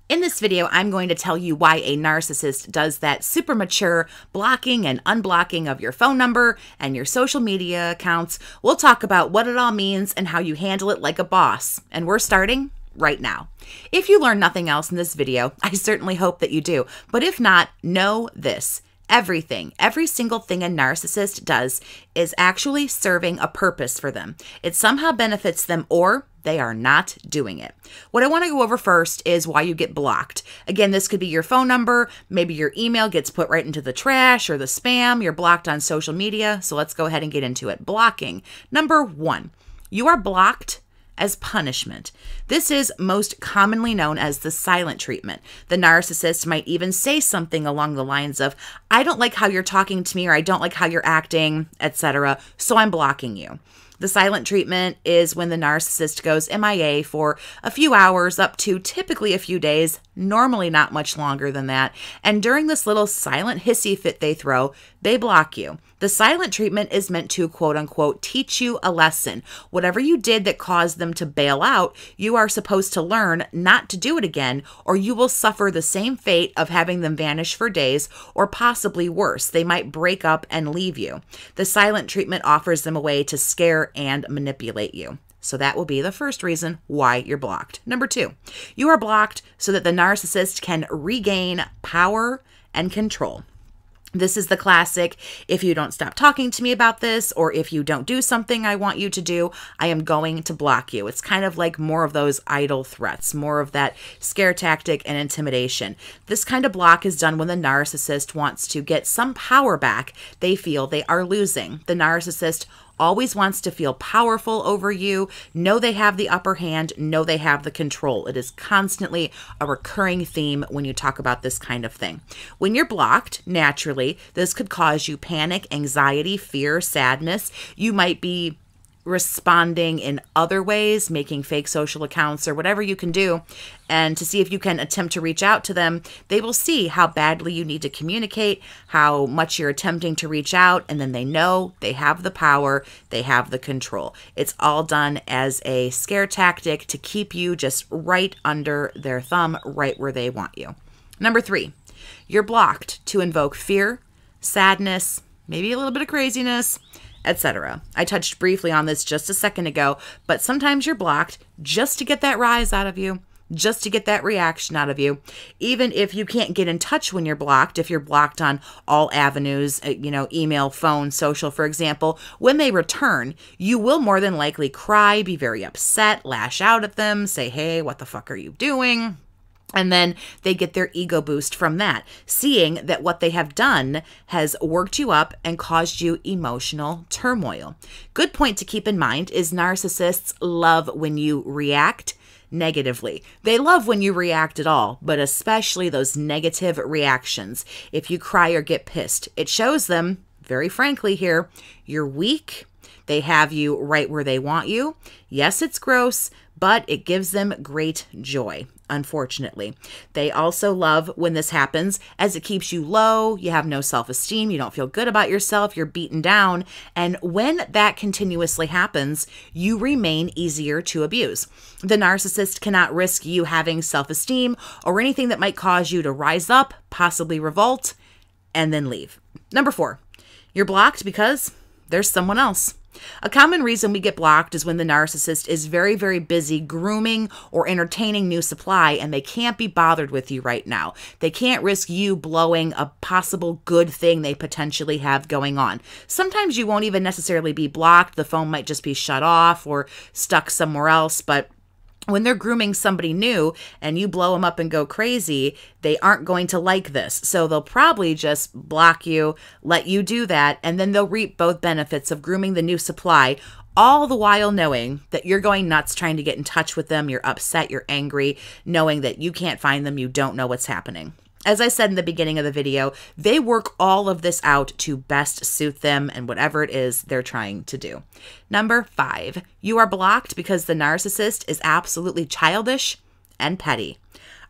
In this video, I'm going to tell you why a narcissist does that super mature blocking and unblocking of your phone number and your social media accounts. We'll talk about what it all means and how you handle it like a boss. And we're starting right now. If you learn nothing else in this video, I certainly hope that you do. But if not, know this. Every single thing a narcissist does is actually serving a purpose for them. It somehow benefits them, or they are not doing it. What I want to go over first is why you get blocked. Again, this could be your phone number, maybe your email gets put right into the trash or the spam, you're blocked on social media, so let's go ahead and get into it. Blocking. Number one, you are blocked as punishment. This is most commonly known as the silent treatment. The narcissist might even say something along the lines of, I don't like how you're talking to me, or I don't like how you're acting, etc., so I'm blocking you. The silent treatment is when the narcissist goes MIA for a few hours up to typically a few days, normally not much longer than that. And during this little silent hissy fit they throw, they block you. The silent treatment is meant to, quote unquote, teach you a lesson. Whatever you did that caused them to bail out, you are supposed to learn not to do it again, or you will suffer the same fate of having them vanish for days, or possibly worse, they might break up and leave you. The silent treatment offers them a way to scare and manipulate you. So that will be the first reason why you're blocked. Number two, you are blocked so that the narcissist can regain power and control. This is the classic, if you don't stop talking to me about this, or if you don't do something I want you to do, I am going to block you. It's kind of like more of those idle threats, more of that scare tactic and intimidation. This kind of block is done when the narcissist wants to get some power back they feel they are losing. The narcissist always wants to feel powerful over you, know they have the upper hand, know they have the control. It is constantly a recurring theme when you talk about this kind of thing. When you're blocked, naturally, this could cause you panic, anxiety, fear, sadness. You might be responding in other ways, making fake social accounts or whatever you can do, and to see if you can attempt to reach out to them. They will see how badly you need to communicate, how much you're attempting to reach out, and then they know they have the power, they have the control. It's all done as a scare tactic to keep you just right under their thumb, right where they want you. Number three, you're blocked to invoke fear, sadness, maybe a little bit of craziness, etc. I touched briefly on this just a second ago, but sometimes you're blocked just to get that rise out of you, just to get that reaction out of you. Even if you can't get in touch when you're blocked, if you're blocked on all avenues, email, phone, social, for example, when they return, you will more than likely cry, be very upset, lash out at them, say, hey, what the fuck are you doing? And then they get their ego boost from that, seeing that what they have done has worked you up and caused you emotional turmoil. Good point to keep in mind is narcissists love when you react negatively. They love when you react at all, but especially those negative reactions. If you cry or get pissed, it shows them, very frankly here, you're weak. They have you right where they want you. Yes, it's gross, but it gives them great joy. Unfortunately, they also love when this happens, as it keeps you low, you have no self-esteem, you don't feel good about yourself, you're beaten down, and when that continuously happens, you remain easier to abuse. The narcissist cannot risk you having self-esteem or anything that might cause you to rise up, possibly revolt, and then leave. Number four, you're blocked because there's someone else. A common reason we get blocked is when the narcissist is very, very busy grooming or entertaining new supply, and they can't be bothered with you right now. They can't risk you blowing a possible good thing they potentially have going on. Sometimes you won't even necessarily be blocked. The phone might just be shut off or stuck somewhere else, but when they're grooming somebody new and you blow them up and go crazy, they aren't going to like this. So they'll probably just block you, let you do that, and then they'll reap both benefits of grooming the new supply, all the while knowing that you're going nuts trying to get in touch with them, you're upset, you're angry, knowing that you can't find them, you don't know what's happening. As I said in the beginning of the video, they work all of this out to best suit them and whatever it is they're trying to do. Number five, you are blocked because the narcissist is absolutely childish and petty.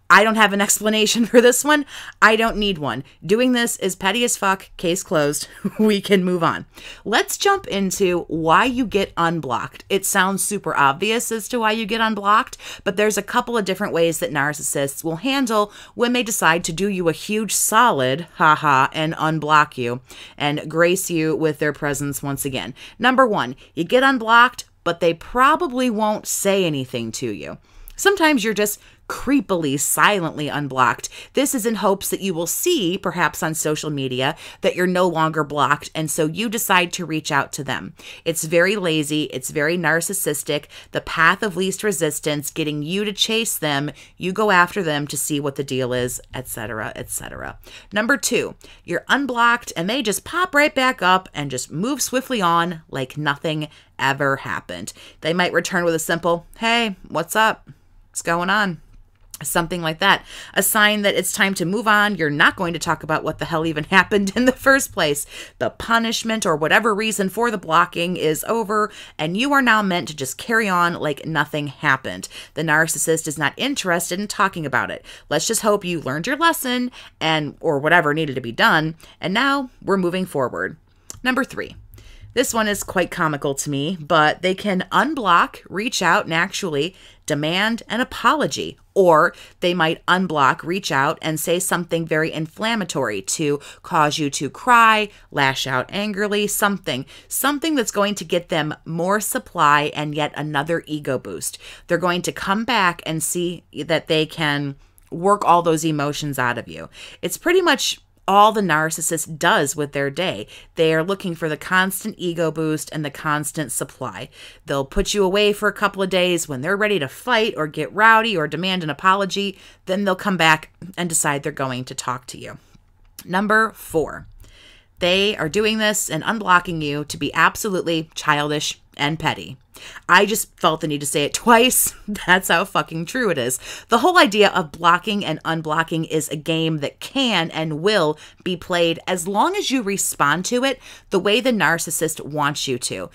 I don't have an explanation for this one. I don't need one. Doing this is petty as fuck. Case closed. We can move on. Let's jump into why you get unblocked. It sounds super obvious as to why you get unblocked, but there's a couple of different ways that narcissists will handle when they decide to do you a huge solid, haha, and unblock you and grace you with their presence once again. Number one, you get unblocked, but they probably won't say anything to you. Sometimes you're just creepily, silently unblocked. This is in hopes that you will see, perhaps on social media, that you're no longer blocked, and so you decide to reach out to them. It's very lazy. It's very narcissistic. The path of least resistance, getting you to chase them. You go after them to see what the deal is, etc., etc. Number two, you're unblocked, and they just pop right back up and just move swiftly on like nothing ever happened. They might return with a simple, "Hey, what's up? What's going on?" Something like that. A sign that it's time to move on. You're not going to talk about what the hell even happened in the first place. The punishment or whatever reason for the blocking is over, and you are now meant to just carry on like nothing happened. The narcissist is not interested in talking about it. Let's just hope you learned your lesson or whatever needed to be done, and now we're moving forward. Number three. This one is quite comical to me, but they can unblock, reach out, and actually demand an apology. Or they might unblock, reach out, and say something very inflammatory to cause you to cry, lash out angrily, something that's going to get them more supply and yet another ego boost. They're going to come back and see that they can work all those emotions out of you. It's pretty much all the narcissist does with their day. They are looking for the constant ego boost and the constant supply. They'll put you away for a couple of days when they're ready to fight or get rowdy or demand an apology. Then they'll come back and decide they're going to talk to you. Number four, they are doing this and unblocking you to be absolutely childish and petty. I just felt the need to say it twice. That's how fucking true it is. The whole idea of blocking and unblocking is a game that can and will be played as long as you respond to it the way the narcissist wants you to.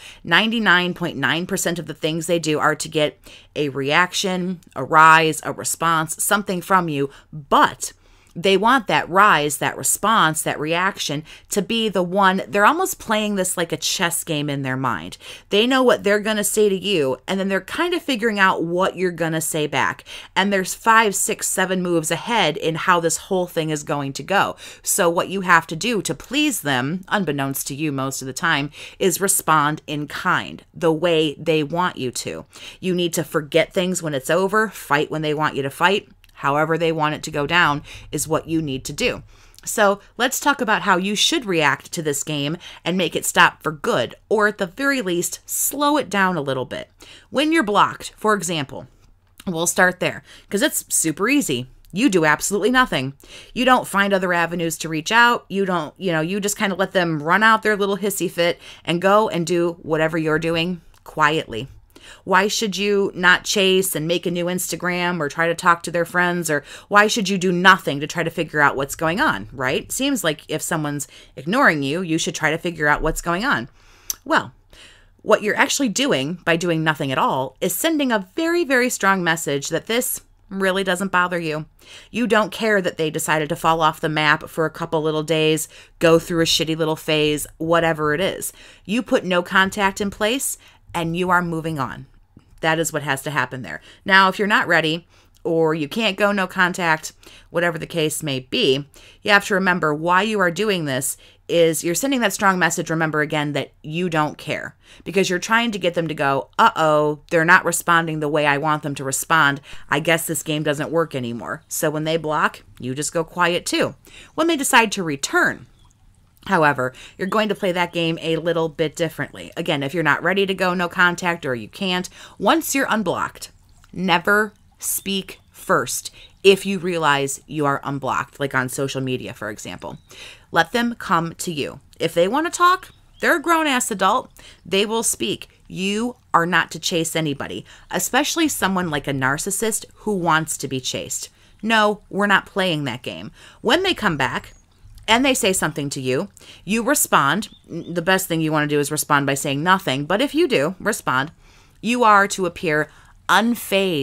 99.9% of the things they do are to get a reaction, a rise, a response, something from you, but they want that rise, that response, that reaction to be the one. They're almost playing this like a chess game in their mind. They know what they're going to say to you, and then they're kind of figuring out what you're going to say back. And there's 5, 6, 7 moves ahead in how this whole thing is going to go. So what you have to do to please them, unbeknownst to you most of the time, is respond in kind, the way they want you to. You need to forget things when it's over, fight when they want you to fight. However they want it to go down is what you need to do. So let's talk about how you should react to this game and make it stop for good, or at the very least, slow it down a little bit. When you're blocked, for example, we'll start there because it's super easy. You do absolutely nothing. You don't find other avenues to reach out. You don't, you just kind of let them run out their little hissy fit and go and do whatever you're doing quietly. Why should you not chase and make a new Instagram or try to talk to their friends? Or why should you do nothing to try to figure out what's going on, right? Seems like if someone's ignoring you, you should try to figure out what's going on. Well, what you're actually doing by doing nothing at all is sending a very, very strong message that this really doesn't bother you. You don't care that they decided to fall off the map for a couple little days, go through a shitty little phase, whatever it is. You put no contact in place and you are moving on. That is what has to happen there. Now, if you're not ready or you can't go no contact, whatever the case may be, you have to remember why you are doing this is you're sending that strong message, remember again, that you don't care. Because you're trying to get them to go, uh-oh, they're not responding the way I want them to respond. I guess this game doesn't work anymore. So when they block, you just go quiet too. When they decide to return, however, you're going to play that game a little bit differently. Again, if you're not ready to go no contact or you can't, once you're unblocked, never speak first if you realize you are unblocked, like on social media, for example. Let them come to you. If they want to talk, they're a grown-ass adult. They will speak. You are not to chase anybody, especially someone like a narcissist who wants to be chased. No, we're not playing that game. When they come back, and they say something to you, you respond. The best thing you want to do is respond by saying nothing. But if you do respond, you are to appear unfazed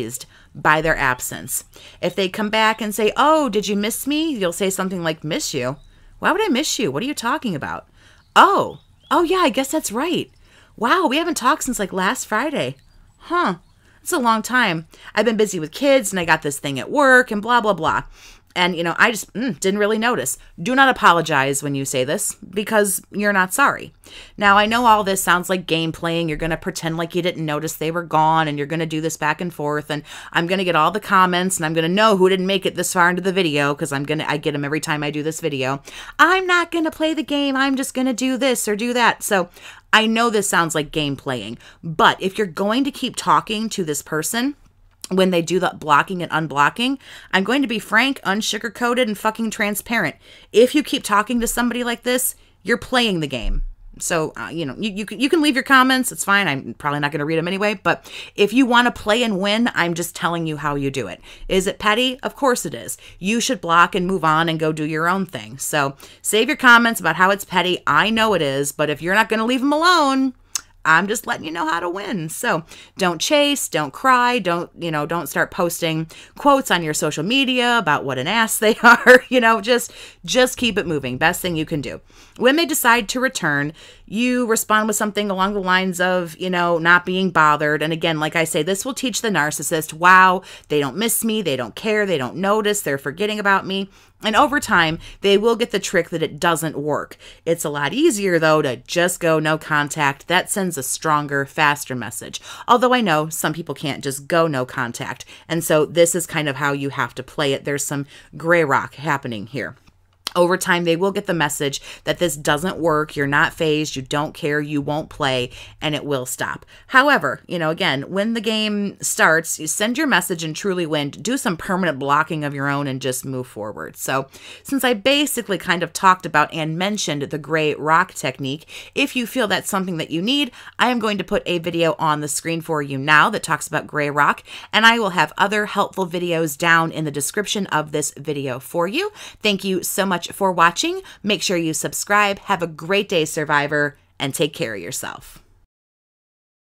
by their absence. If they come back and say, oh, did you miss me? You'll say something like, miss you? Why would I miss you? What are you talking about? Oh yeah, I guess that's right. Wow, we haven't talked since like last Friday. Huh, it's a long time. I've been busy with kids and I got this thing at work and blah, blah, blah. And, you know, I just didn't really notice. Do not apologize when you say this because you're not sorry. Now, I know all this sounds like game playing. You're going to pretend like you didn't notice they were gone and you're going to do this back and forth. And I'm going to get all the comments and I'm going to know who didn't make it this far into the video because I get them every time I do this video. I'm not going to play the game. I'm just going to do this or do that. So I know this sounds like game playing, but if you're going to keep talking to this person, when they do the blocking and unblocking, I'm going to be frank, unsugar-coated, and fucking transparent. If you keep talking to somebody like this, you're playing the game. So, you know, you can leave your comments. It's fine. I'm probably not going to read them anyway. But if you want to play and win, I'm just telling you how you do it. Is it petty? Of course it is. You should block and move on and go do your own thing. So save your comments about how it's petty. I know it is. But if you're not going to leave them alone, I'm just letting you know how to win. So don't chase, don't cry, don't start posting quotes on your social media about what an ass they are. Just keep it moving. Best thing you can do. When they decide to return, you respond with something along the lines of, not being bothered. And again, like I say, this will teach the narcissist, wow, they don't miss me, they don't care, they don't notice, they're forgetting about me. And over time, they will get the trick that it doesn't work. It's a lot easier, though, to just go no contact. That sends a stronger, faster message. Although I know some people can't just go no contact. And so this is kind of how you have to play it. There's some gray rock happening here. Over time, they will get the message that this doesn't work, you're not phased, you don't care, you won't play, and it will stop. However, again, when the game starts, you send your message and truly win, do some permanent blocking of your own and just move forward. So since I basically kind of talked about and mentioned the gray rock technique, if you feel that's something that you need, I am going to put a video on the screen for you now that talks about gray rock, and I will have other helpful videos down in the description of this video for you. Thank you so much for watching. Make sure you subscribe. Have a great day, survivor, and take care of yourself.